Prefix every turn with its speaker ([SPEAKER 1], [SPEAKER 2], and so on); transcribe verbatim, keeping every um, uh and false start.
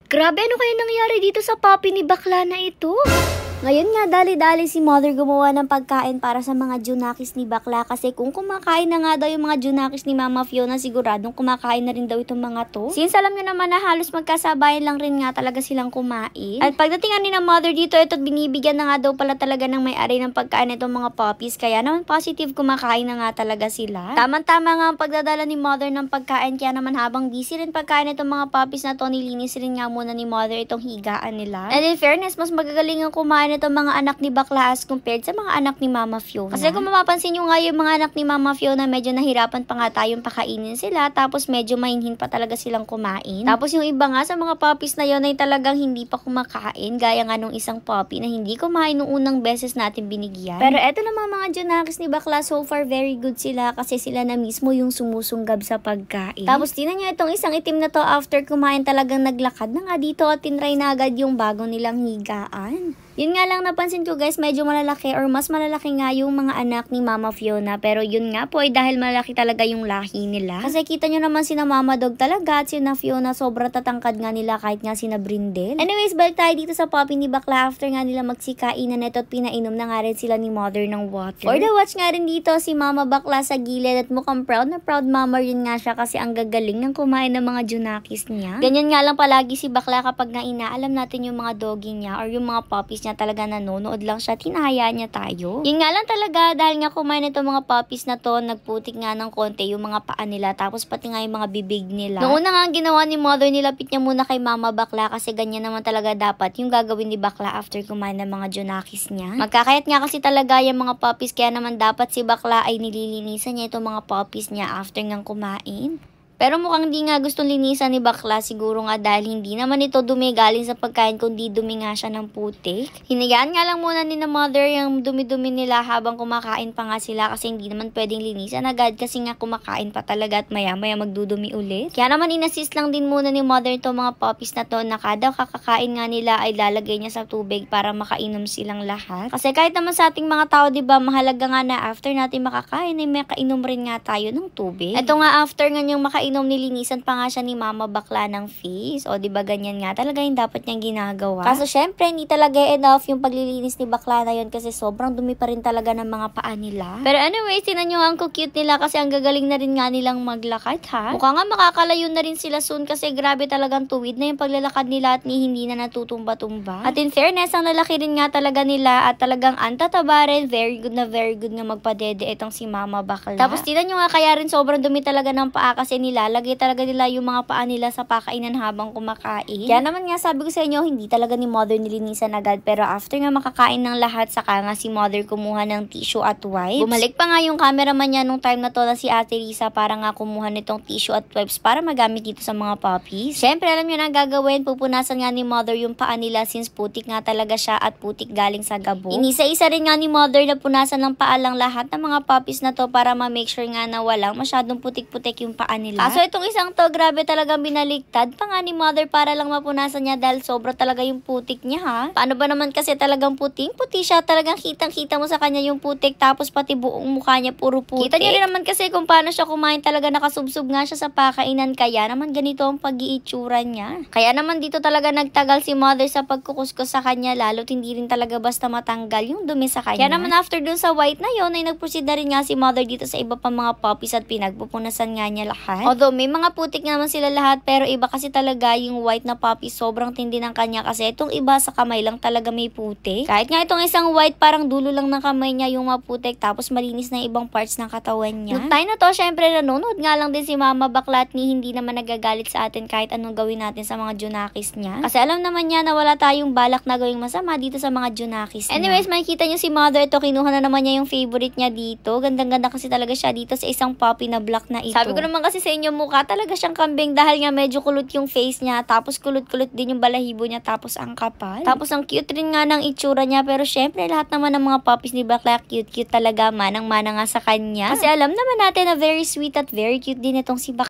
[SPEAKER 1] Grabe, ano kaya nangyari dito sa puppy ni bakla na ito? Ngayon nga, dali-dali si mother gumawa ng pagkain para sa mga junakis ni bakla kasi kung kumakain na nga daw yung mga junakis ni Mama Fiona, siguradong kumakain na rin daw itong mga to. Since alam nyo naman na halos magkasabayan lang rin nga talaga silang kumain. At pagdating nga ni na mother dito, ito binibigyan na nga daw pala talaga ng may-ari ng pagkain itong mga puppies, kaya naman positive kumakain na nga talaga sila. Tama-tama nga ang pagdadala ni mother ng pagkain, kaya naman habang busy rin pagkain itong mga puppies na to, nilinis rin nga muna ni mother itong higaan nila. And in fairness, mas magagaling ang kumain itong mga anak ni bakla as compared sa mga anak ni Mama Fiona. Kasi kung mapapansin nyo nga yung mga anak ni Mama Fiona, medyo nahirapan pa nga tayong pakainin sila, tapos medyo mainhin pa talaga silang kumain. Tapos yung iba nga sa mga puppies na yun ay talagang hindi pa kumakain, gaya nga nung isang puppy na hindi kumain nung unang beses natin binigyan. Pero eto naman mga junakis ni bakla, so far very good sila kasi sila na mismo yung sumusunggab sa pagkain. Tapos tinan nyo itong isang itim na to, after kumain talagang naglakad na nga dito at tinry na agad yung bago nilang higaan. Yun nga lang napansin ko guys, medyo malalaki or mas malalaki nga yung mga anak ni Mama Fiona. Pero yun nga po ay dahil malalaki talaga yung lahi nila. Kasi kita nyo naman sina Mama Dog talaga at sina Fiona sobrang tatangkad nga nila kahit nga sina Brindle. Anyways, balik tayo dito sa puppy ni bakla. After nga nila magsikainan na ito at pinainom na nga rin sila ni mother ng water. For the watch nga rin dito si Mama bakla sa gilid at mukhang proud na proud mama rin nga siya kasi ang gagaling ng kumain ng mga junakis niya. Ganyan nga lang palagi si bakla kapag nga inaalam natin yung mga doggy niya or yung mga puppies niya talaga nanonood lang siya, tinahayaan niya tayo. Yun nga lang talaga, dahil nga kumain itong mga puppies na to, nagputik nga ng konti yung mga paa nila, tapos pati nga yung mga bibig nila. Noong una nga ang ginawa ni mother, nilapit niya muna kay Mama bakla kasi ganyan naman talaga dapat yung gagawin ni bakla after kumain ng mga junakis niya. Magkakayat nga kasi talaga yung mga puppies, kaya naman dapat si bakla ay nililinisan niya itong mga puppies niya after ngang kumain. Pero mukhang di nga gustong linisan ni bakla, siguro nga dahil hindi naman ito dumi galing sa pagkain kundi dumi nga siya ng putik. Hinayaan nga lang muna ni na mother yung dumi-dumi nila habang kumakain pa nga sila kasi hindi naman pwedeng linisan agad kasi nga kumakain pa talaga at maya-maya magdudumi ulit. Kaya naman inassist lang din muna ni mother itong mga puppies na to na kada kakakain nga nila ay lalagay niya sa tubig para makainom silang lahat. Kasi kahit naman sa ating mga tao, diba, mahalaga nga na after natin makakain ay makainom rin nga tayo ng tubig. Ito nga after nga niyang makainom, inom nilinisan pa nga siya ni Mama bakla ng face. O diba ganyan nga talaga yung dapat niyang ginagawa. Kaso syempre hindi talaga enough yung paglilinis ni bakla na yun kasi sobrang dumi pa rin talaga ng mga paa nila. Pero anyways, tinan nyo ang cute nila kasi ang gagaling na rin nga nilang maglakad ha. Mukha nga makakalayo na rin sila soon kasi grabe talagang tuwid na yung paglalakad nila at ni hindi na natutumba-tumba. At in fairness, ang lalaki rin nga talaga nila at talagang antataba rin. Very good na very good nga magpadede itong si Mama bakla. Tapos tinan nyo nga kaya rin sobrang dumi talaga ng paa kasi nila lalagay talaga nila yung mga paa nila sa pakainan habang kumakain. Kaya naman nga sabi ko sa inyo, hindi talaga ni mother nilinisan agad, pero after nga makakain ng lahat, saka nga si mother kumuha ng tissue at wipes. Bumalik pa nga yung cameraman niya nung time na to na si Ate Risa para nga kumuha nitong tissue at wipes para magamit dito sa mga puppies. Siyempre, alam nyo na gagawin, pupunasan nga ni mother yung paa nila since putik nga talaga siya at putik galing sa gabo. Inisa-isa rin nga ni mother na punasan ng paa lang lahat ng mga puppies na to para ma-make sure nga na walang masyadong putik-putik yung paa nila. Kaso itong isang to, grabe talagang binaliktad pa nga ni mother para lang mapunasan niya dahil sobra talaga yung putik niya ha. Paano ba naman kasi talagang puting-puti siya, talagang kitang-kita mo sa kanya yung putik tapos pati buong mukha niya puro putik. Kita niyo rin naman kasi kung paano siya kumain, talaga nakasubsob nga siya sa pakainan, kaya naman ganito ang pag-iitsura niya. Kaya naman dito talaga nagtagal si mother sa pagkukuskus sa kanya, lalo't hindi rin talaga basta matanggal yung dumi sa kanya. Kaya naman after dun sa white na yon ay nagproceed na rin nga si mother dito sa iba pa mga puppies at pinagpupunasan nga niya lahat. Although may mga putik naman sila lahat, pero iba kasi talaga yung white na puppy, sobrang tindi ng kanya kasi itong iba sa kamay lang talaga may putik. Kahit nga itong isang white, parang dulo lang ng kamay niya yung maputik, tapos malinis na yung ibang parts ng katawan niya. Noong time na to, syempre nanonood nga lang din si Mama bakla at ni hindi naman nagagalit sa atin kahit anong gawin natin sa mga junakis niya. Kasi alam naman niya na wala tayong balak na gawing masama dito sa mga junakis niya. Anyways, makikita niyo si mother, ito kinuha na naman niya yung favorite niya dito. Gandang-ganda kasi talaga siya dito sa isang puppy na black na ito. Sabi ko naman kasi sa inyo, mukha talaga siyang kambing dahil nga medyo kulot yung face niya, tapos kulot-kulot din yung balahibo niya, tapos ang kapal. Tapos ang cute rin nga ng itsura niya, pero syempre lahat naman ng mga puppies ni bakla cute-cute talaga, manang-mana nga sa kanya. Kasi alam naman natin na very sweet at very cute din itong si bakla.